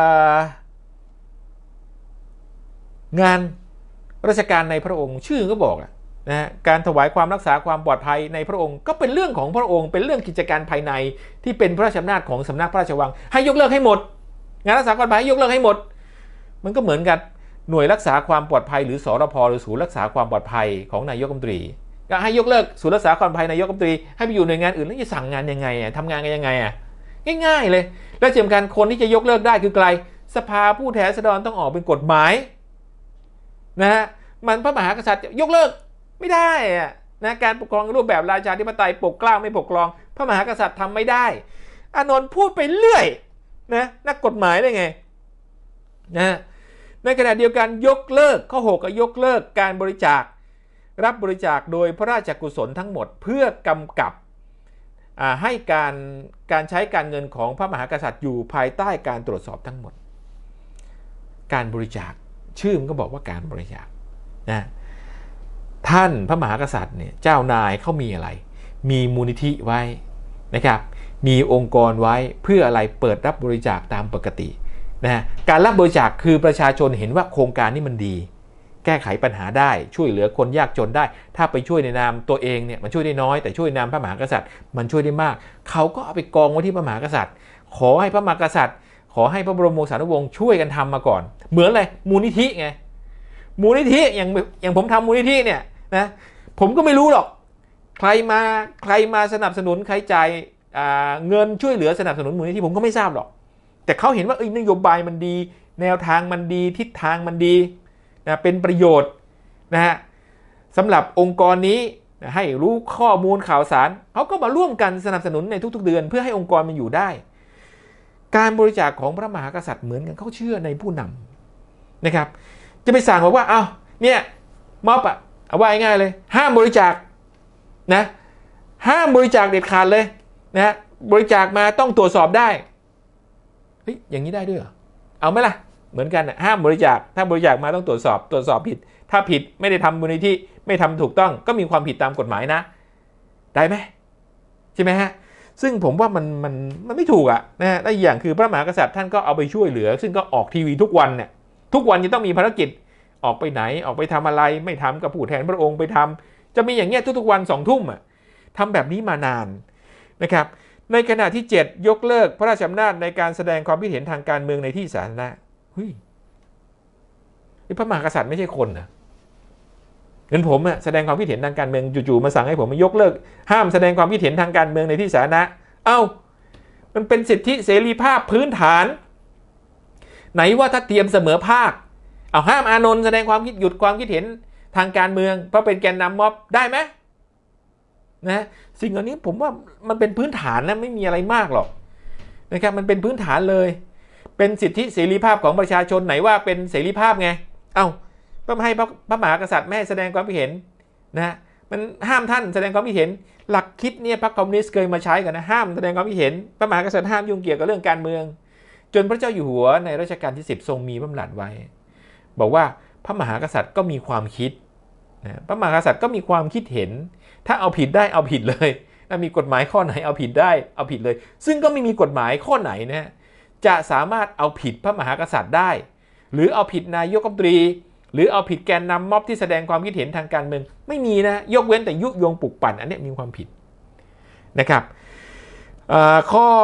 งานราชการในพระองค์ชื่อก็บอกนะการถวายความรักษาความปลอดภัยในพระองค์ก็เป็นเรื่องของพระองค์เป็นเรื่องกิจการภายในที่เป็นพระราชอำนาจของสำนักพระราชวังให้ยกเลิกให้หมดงานรักษาความปลอดภัยยกเลิกให้หมดมันก็เหมือนกันหน่วยรักษาความปลอดภัยหรือสรพหรือศูนย์รักษาความปลอดภัยของนายกรัฐมนตรีก็ให้ยกเลิกศูนย์รักษาความปลอดภัยนายกรัฐมนตรีให้ไปอยู่หน่วยงานอื่นแล้วจะสั่งงานยังไงทำงานกันยังไงง่ายๆเลยและที่สำคัญคนที่จะยกเลิกได้คือใครสภาผู้แทนราษฎรต้องออกเป็นกฎหมายนะฮะมันพระมหากษัตริย์ยกเลิกไม่ได้นะการปกครองรูปแบบราชาธิปไตยปกเกล้าไม่ปกครองพระมหากษัตริย์ทำไม่ได้อานนท์พูดไปเรื่อยนะนักกฎหมายได้ไงนะในขณะเดียวกันยกเลิกข้อ 6 ก็ยกเลิกการบริจาครับบริจาคโดยพระราชกุศลทั้งหมดเพื่อกำกับให้การใช้การเงินของพระมหากษัตริย์อยู่ภายใต้การตรวจสอบทั้งหมดการบริจาคชื่อมันก็บอกว่าการบริจาคนะท่านพระมหากษัตริย์เนี่ยเจ้านายเขามีอะไรมีมูลนิธิไว้นะครับมีองค์กรไว้เพื่ออะไรเปิดรับบริจาคตามปกตินะการรับบริจาคคือประชาชนเห็นว่าโครงการนี้มันดีแก้ไขปัญหาได้ช่วยเหลือคนยากจนได้ถ้าไปช่วยในนามตัวเองเนี่ยมันช่วยได้น้อยแต่ช่วยนามพระมหากษัตริย์มันช่วยได้มากเขาก็เอาไปกองไว้ที่พระมหากษัตริย์ขอให้พระมหากษัตริย์ขอให้พระบรมโอษานุวงศ์ช่วยกันทำมาก่อนเหมือนอะไรมูลนิธิไงมูลนิธิอย่างผมทำมูลนิธิเนี่ยนะผมก็ไม่รู้หรอกใครมาสนับสนุนใครจ่ายเงินช่วยเหลือสนับสนุนมูลนิธิผมก็ไม่ทราบหรอกแต่เขาเห็นว่านโยบายมันดีแนวทางมันดีทิศทางมันดีนะเป็นประโยชน์นะฮะสำหรับองค์กรนี้นะให้รู้ข้อมูลข่าวสารเขาก็มาร่วมกันสนับสนุนในทุกๆเดือนเพื่อให้องค์กรมันอยู่ได้การบริจาคของพระมหากษัตริย์เหมือนกันเขาเชื่อในผู้นำนะครับจะไปสั่งบอกว่าเอาเนี่ยม็อบเอาว่าง่ายเลยห้ามบริจาคนะห้ามบริจาคเด็ดขาดเลยนะบริจาคมาต้องตรวจสอบได้เฮ้ยอย่างนี้ได้ด้วยเหรอเอาไหมล่ะเหมือนกันห้ามบริจาคถ้าบริจาคมาต้องตรวจสอบผิดถ้าผิดไม่ได้ทำมูลนิธิไม่ทำถูกต้องก็มีความผิดตามกฎหมายนะได้ไหมใช่ไหมฮะซึ่งผมว่ามันไม่ถูกนะฮะและอีกอย่างคือพระมหากษัตริย์ท่านก็เอาไปช่วยเหลือซึ่งก็ออกทีวีทุกวันเนี่ยทุกวันจะต้องมีภารกิจออกไปไหนออกไปทำอะไรไม่ทำกับผู้แทนพระองค์ไปทำจะมีอย่างเงี้ยทุกๆวัน20 ทุ่มทำแบบนี้มานานนะครับในขณะที่7ยกเลิกพระราชอำนาจในการแสดงความคิดเห็นทางการเมืองในที่สาธารณะเฮ้ยพระมหากษัตริย์ไม่ใช่คนนะเงินผมแสดงความคิดเห็นทางการเมืองจู่ๆมาสั่งให้ผมมายกเลิกห้ามแสดงความคิดเห็นทางการเมืองในที่สาธารณะมันเป็นสิทธิเสรีภาพพื้นฐานไหนว่าถ้าเทียมเสมอภาคห้ามอานนท์แสดงความคิดหยุดความคิดเห็นทางการเมืองเพราะเป็นแกนนำม็อบได้ไหมนะสิ่งเหล่านี้ผมว่ามันเป็นพื้นฐานนะไม่มีอะไรมากหรอกนะครับมันเป็นพื้นฐานเลยเป็นสิทธิเสรีภาพของประชาชนไหนว่าเป็นเสรีภาพไงก็ให้พระมหากษัตริย์ไม่ให้แสดงความคิดเห็นนะมันห้ามท่านแสดงความคิดเห็นหลักคิดเนี่ยพรรคคอมมิวนิสต์เคยมาใช้กันนะห้ามแสดงความคิดเห็นพระมหากษัตริย์ห้ามยุ่งเกี่ยวกับเรื่องการเมืองจนพระเจ้าอยู่หัวในรัชกาลที่10ทรงมีพระดำรัสไว้บอกว่าพระมหากษัตริย์ก็มีความคิดนะพระมหากษัตริย์ก็มีความคิดเห็นถ้าเอาผิดได้เอาผิดเลยถ้ามีกฎหมายข้อไหนเอาผิดได้เอาผิดเลยซึ่งก็ไม่มีกฎหมายข้อไหนนะจะสามารถเอาผิดพระมหากษัตริย์ได้หรือเอาผิดนายกรัฐมนตรีหรือเอาผิดแกนนำม็อบที่แสดงความคิดเห็นทางการเมืองไม่มีนะยกเว้นแต่ยุยงปลุกปั่นอันนี้มีความผิดนะครับข้อ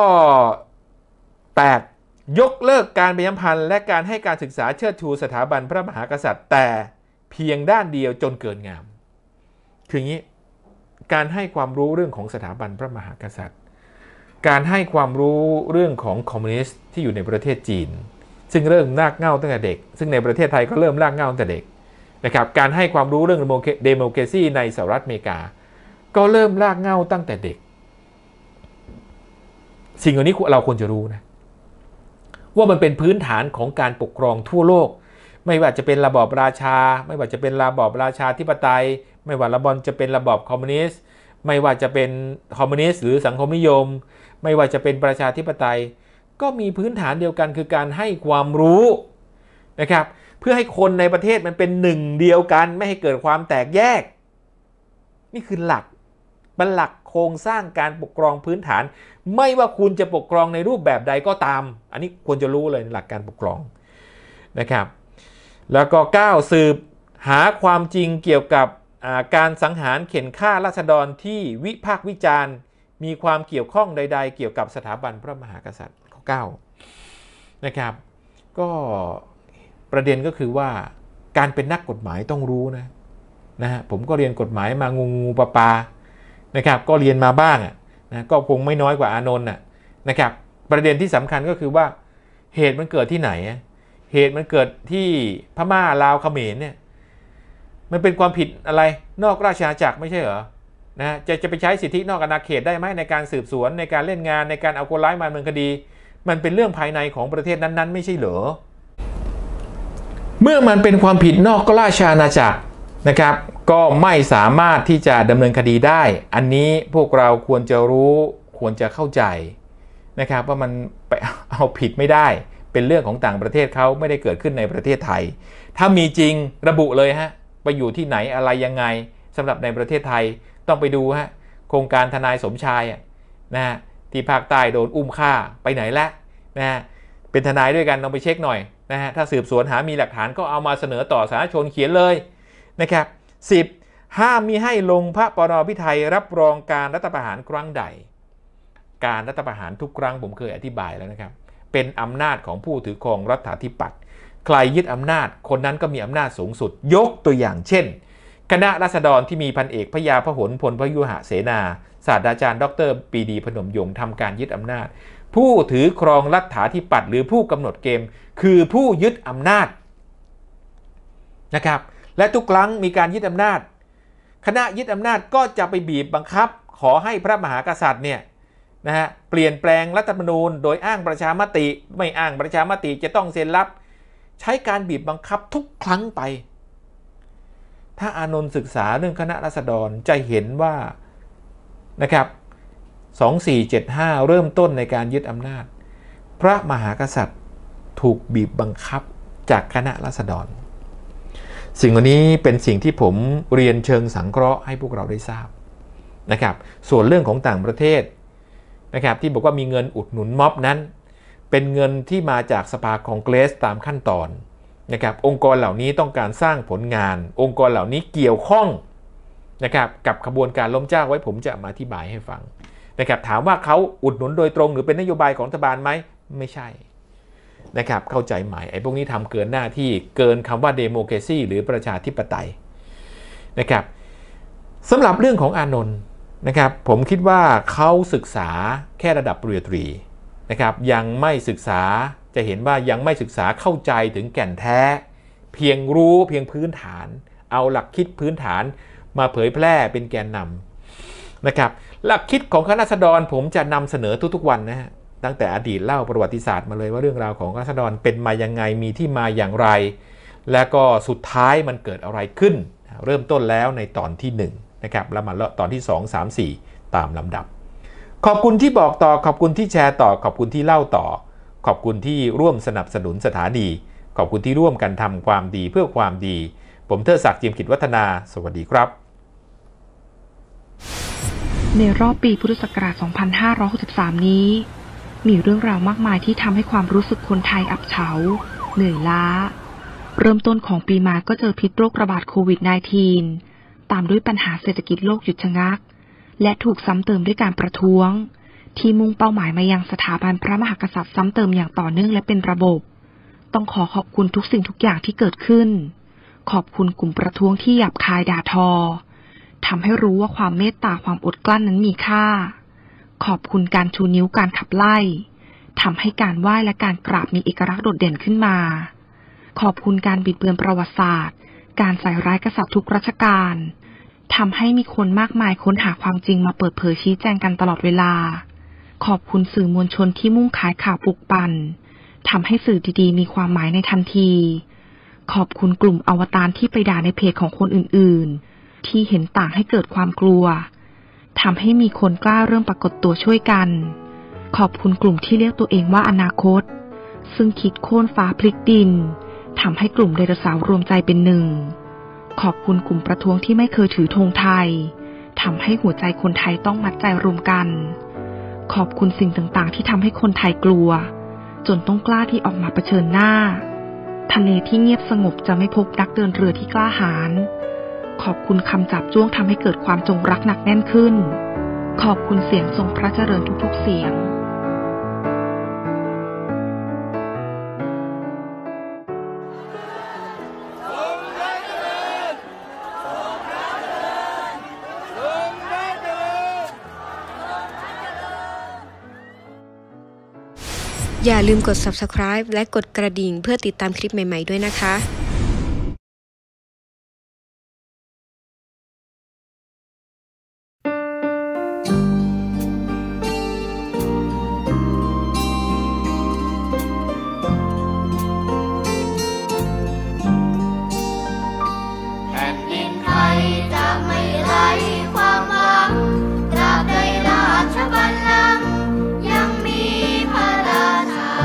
8 ยกเลิกการประชาสัมพันธ์และการให้การศึกษาเชิดชูสถาบันพระมหากษัตริย์แต่เพียงด้านเดียวจนเกินงามคืออย่างนี้การให้ความรู้เรื่องของสถาบันพระมหากษัตริย์การให้ความรู้เรื่องของคอมมิวนิสต์ที่อยู่ในประเทศจีนซึ่งเริ่มรากเหง้าตั้งแต่เด็กซึ่งในประเทศไทยก็เริ่มรากเหง้าตั้งแต่เด็กนะครับการให้ความรู้เรื่องเดโมคราซีในสหรัฐอเมริกาก็เริ่มรากเหง้าตั้งแต่เด็กสิ่งเหล่านี้เราควรจะรู้นะว่ามันเป็นพื้นฐานของการปกครองทั่วโลกไม่ว่าจะเป็นระบอบราชาไม่ว่าจะเป็นระบอบราชาธิปไตยไม่ว่าระบอบจะเป็นระบอบคอมมิวนิสต์ไม่ว่าจะเป็นคอมมิวนิสต์หรือสังคมนิยมไม่ว่าจะเป็นประชาธิปไตยก็มีพื้นฐานเดียวกันคือการให้ความรู้นะครับเพื่อให้คนในประเทศมันเป็นหนึ่งเดียวกันไม่ให้เกิดความแตกแยกนี่คือหลักโครงสร้างการปกครองพื้นฐานไม่ว่าคุณจะปกครองในรูปแบบใดก็ตามอันนี้ควรจะรู้เลยหลักการปกครองนะครับแล้วก็9สืบหาความจริงเกี่ยวกับการสังหารเข็นฆ่าราษฎรที่วิพากษ์วิจารณ์มีความเกี่ยวข้องใดๆเกี่ยวกับสถาบันพระมหากษัตริย์ข้อ9นะครับก็ประเด็นก็คือว่าการเป็นนักกฎหมายต้องรู้นะฮะผมก็เรียนกฎหมายมางูปลานะครับก็เรียนมาบ้างนะก็คงไม่น้อยกว่าอานนท์นะครับประเด็นที่สำคัญก็คือว่าเหตุมันเกิดที่ไหนเหตุมันเกิดที่พม่าลาวเขมรเนี่ยมันเป็นความผิดอะไรนอกราชอาณาจักรไม่ใช่เหรอนะจะไปใช้สิทธินอกอาณาเขตได้ไหมในการสืบสวนในการเล่นงานในการเอาคนร้ายมาดำเนินคดีมันเป็นเรื่องภายในของประเทศนั้นๆไม่ใช่เหรอเมื่อมันเป็นความผิดนอกราชอาณาจักรนะครับก็ไม่สามารถที่จะดำเนินคดีได้อันนี้พวกเราควรจะรู้ควรจะเข้าใจนะครับว่ามันไปเอาผิดไม่ได้เป็นเรื่องของต่างประเทศเขาไม่ได้เกิดขึ้นในประเทศไทยถ้ามีจริงระบุเลยฮะไปอยู่ที่ไหนอะไรยังไงสำหรับในประเทศไทยต้องไปดูฮะโครงการทนายสมชายนะฮะที่ภาคใต้โดนอุ้มฆ่าไปไหนแล้วนะฮะเป็นทนายด้วยกันลองไปเช็คหน่อยนะฮะถ้าสืบสวนหามีหลักฐานก็เอามาเสนอต่อสาธารณชนเขียนเลยนะครับ10ห้ามมิให้ลงพระปรพิไทยรับรองการรัฐประหารครั้งใดการรัฐประหารทุกครั้งผมเคยอธิบายแล้วนะครับเป็นอำนาจของผู้ถือครองรัฐาธิปัตย์ใครยึดอำนาจคนนั้นก็มีอำนาจสูงสุดยกตัวอย่างเช่นคณะราษฎรที่มีพันเอกพญาพหลพลพยุหเสนาศาสตราจารย์ดร.ปรีดีพนมยงค์ทำการยึดอำนาจผู้ถือครองรัฐาธิปัตย์หรือผู้กำหนดเกมคือผู้ยึดอำนาจนะครับและทุกครั้งมีการยึดอำนาจคณะยึดอำนาจก็จะไปบีบบังคับขอให้พระมหากษัตริย์เนี่ยนะฮะเปลี่ยนแปลงรัฐธรรมนูญโดยอ้างประชามติไม่อ้างประชามติจะต้องเซ็นรับใช้การบีบบังคับทุกครั้งไปถ้าอานนท์ศึกษาเรื่องคณะราษฎรจะเห็นว่านะครับ2475เริ่มต้นในการยึดอำนาจพระมหากษัตริย์ถูกบีบบังคับจากคณะราษฎรสิ่งเหล่านี้เป็นสิ่งที่ผมเรียนเชิงสังเคราะห์ให้พวกเราได้ทราบนะครับส่วนเรื่องของต่างประเทศนะครับที่บอกว่ามีเงินอุดหนุนม็อบนั้นเป็นเงินที่มาจากสภาคองเกรสตามขั้นตอนนะครับองค์กรเหล่านี้ต้องการสร้างผลงานองค์กรเหล่านี้เกี่ยวข้องนะครับกับขบวนการล้มเจ้าไว้ผมจะมาอธิบายให้ฟังนะครับถามว่าเขาอุดหนุนโดยตรงหรือเป็นนโยบายของรัฐบาลไหมไม่ใช่นะครับเข้าใจไหมไอ้พวกนี้ทำเกินหน้าที่เกินคำว่าเดโมแครซีหรือประชาธิปไตยนะครับสำหรับเรื่องของอานนท์นะครับผมคิดว่าเขาศึกษาแค่ระดับปริญญาตรีนะครับยังไม่ศึกษาจะเห็นว่ายังไม่ศึกษาเข้าใจถึงแก่นแท้เพียงรู้เพียงพื้นฐานเอาหลักคิดพื้นฐานมาเผยแพร่เป็นแกนนำนะครับหลักคิดของคณะราษฎรผมจะนำเสนอทุกๆวันนะฮะตั้งแต่อดีตเล่าประวัติศาสตร์มาเลยว่าเรื่องราวของราษฎรเป็นมายังไงมีที่มาอย่างไรและก็สุดท้ายมันเกิดอะไรขึ้นเริ่มต้นแล้วในตอนที่1นะครับแล้วมาตอนที่2 3 4ตามลำดับขอบคุณที่บอกต่อขอบคุณที่แชร์ต่อขอบคุณที่เล่าต่อขอบคุณที่ร่วมสนับสนุนสถานีขอบคุณที่ร่วมกันทำความดีเพื่อความดีผมเทิดศักดิ์ จิมกิจวัฒนาสวัสดีครับในรอบปีพุทธศักราช 2563 นี้มีเรื่องราวมากมายที่ทำให้ความรู้สึกคนไทยอับเฉาเหนื่อยล้าเริ่มต้นของปีมาก็เจอพิษโรคระบาดโควิด -19 ตามด้วยปัญหาเศรษฐกิจโลกหยุดชะงักและถูกซ้ำเติมด้วยการประท้วงที่มุ่งเป้าหมายมายังสถาบันพระมหากษัตริย์ซ้ำเติมอย่างต่อเนื่องและเป็นระบบต้องขอบคุณทุกสิ่งทุกอย่างที่เกิดขึ้นขอบคุณกลุ่มประท้วงที่หยาบคายด่าทอทำให้รู้ว่าความเมตตาความอดกลั้นนั้นมีค่าขอบคุณการชูนิ้วการขับไล่ทำให้การไหว้และการกราบมีเอกลักษณ์โดดเด่นขึ้นมาขอบคุณการบิดเบือนประวัติศาสตร์การใส่ร้ายกษัตริย์ทุกรัชกาลทำให้มีคนมากมายค้นหาความจริงมาเปิดเผยชี้แจงกันตลอดเวลาขอบคุณสื่อมวลชนที่มุ่งขายข่าวปลุกปั่นทำให้สื่อดีๆมีความหมายในทันทีขอบคุณกลุ่มอวตารที่ไปด่าในเพจของคนอื่นๆที่เห็นต่างให้เกิดความกลัวททำให้มีคนกล้าเริ่มปรากฏตัวช่วยกันขอบคุณกลุ่มที่เรียกตัวเองว่าอนาคตซึ่งคิดโค่นฟ้าพลิกดินทำให้กลุ่มไดโนเสาร์รวมใจเป็นหนึ่งขอบคุณกลุ่มประท้วงที่ไม่เคยถือธงไทยทำให้หัวใจคนไทยต้องมัดใจรวมกันขอบคุณสิ่งต่างๆที่ทำให้คนไทยกลัวจนต้องกล้าที่ออกมาเผชิญหน้าทะเลที่เงียบสงบจะไม่พบนักเดินเรือที่กล้าหาญขอบคุณคำจับจ้วงทำให้เกิดความจงรักหนักแน่นขึ้นขอบคุณเสียงทรงพระเจริญทุกๆเสียงอย่าลืมกด Subscribe และกดกระดิ่งเพื่อติดตามคลิปใหม่ๆด้วยนะคะแผ่นดินไทยจะไม่ไร้ความหวังตราบใดราชบัลลังก์ยังมีพระราชา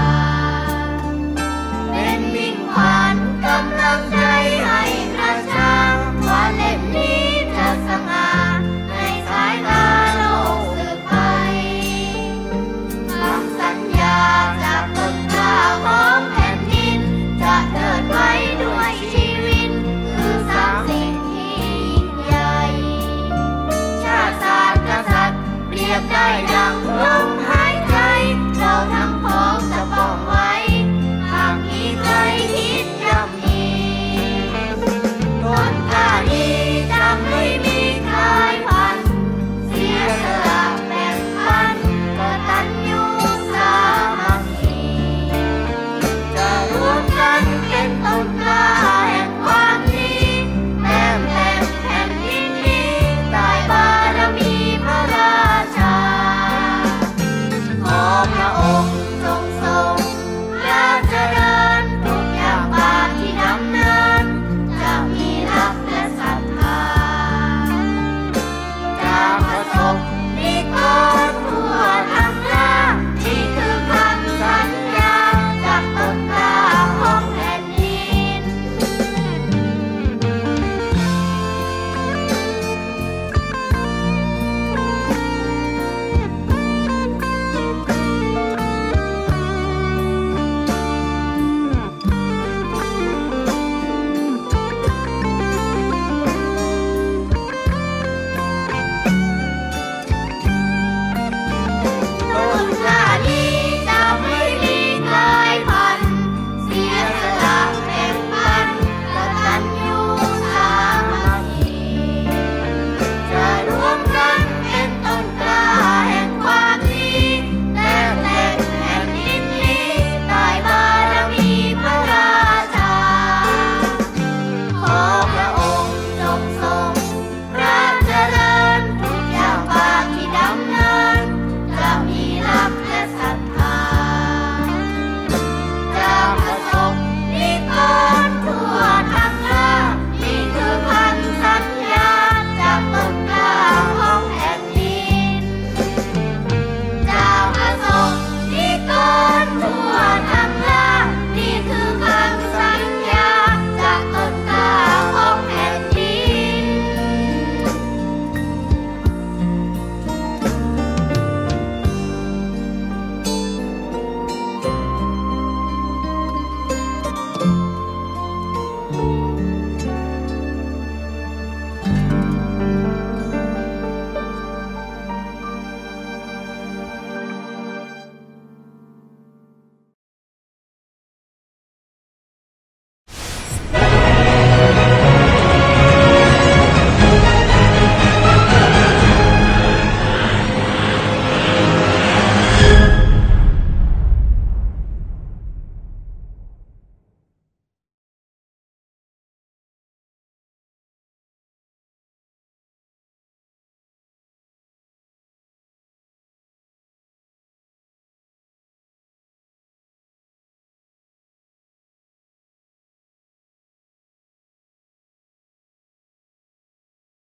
เป็นมิ่งขวัญกำลังใจให้ประชาว่าเล่มนี้จะสง่าในสายตาโลกสืบไปคำสัญญาจากต้นกล้าของแผ่นดินจะเดินไว้ด้วยชีวิตคือสามสิ่งที่ยิ่งใหญ่ชาติศาสตร์กษัตริย์เปรียบได้ดังลมหาย